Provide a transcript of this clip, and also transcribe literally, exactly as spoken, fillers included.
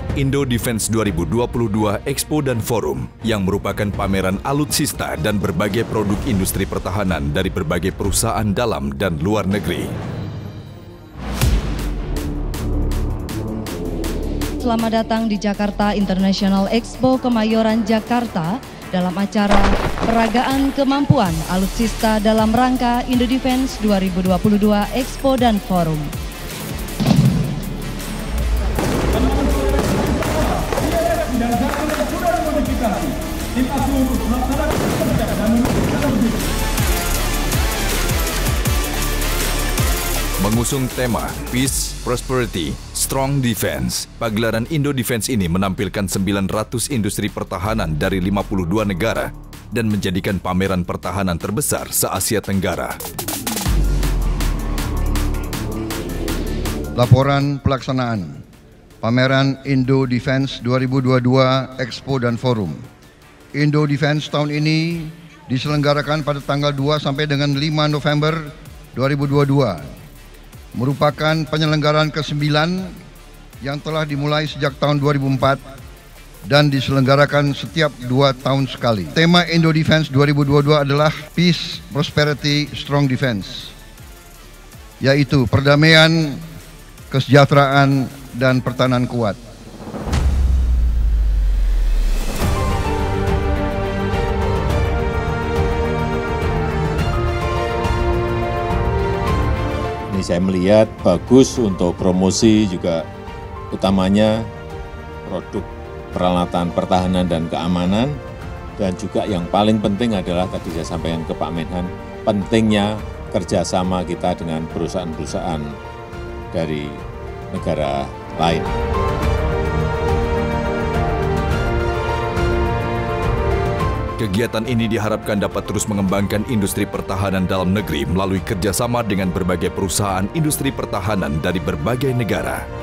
Indo Defense dua ribu dua puluh dua Expo dan Forum yang merupakan pameran alutsista dan berbagai produk industri pertahanan dari berbagai perusahaan dalam dan luar negeri. Selamat datang di Jakarta International Expo Kemayoran, Jakarta dalam acara Peragaan Kemampuan Alutsista dalam rangka Indo Defense dua ribu dua puluh dua Expo dan Forum. Mengusung tema Peace, Prosperity, Strong Defense, pagelaran Indo Defense ini menampilkan sembilan ratus industri pertahanan dari lima puluh dua negara dan menjadikan pameran pertahanan terbesar se-Asia Tenggara. Laporan pelaksanaan pameran Indo Defense dua ribu dua puluh dua Expo dan Forum. Indo Defense tahun ini diselenggarakan pada tanggal dua sampai dengan lima November dua ribu dua puluh dua. Merupakan penyelenggaraan kesembilan yang telah dimulai sejak tahun dua ribu empat dan diselenggarakan setiap dua tahun sekali. Tema Indo Defense dua ribu dua puluh dua adalah Peace, Prosperity, Strong Defense, yaitu perdamaian, kesejahteraan, dan pertahanan kuat. Saya melihat bagus untuk promosi, juga utamanya produk peralatan pertahanan dan keamanan, dan juga yang paling penting adalah tadi saya sampaikan ke Pak Menhan, pentingnya kerjasama kita dengan perusahaan-perusahaan dari negara lain. Kegiatan ini diharapkan dapat terus mengembangkan industri pertahanan dalam negeri melalui kerjasama dengan berbagai perusahaan industri pertahanan dari berbagai negara.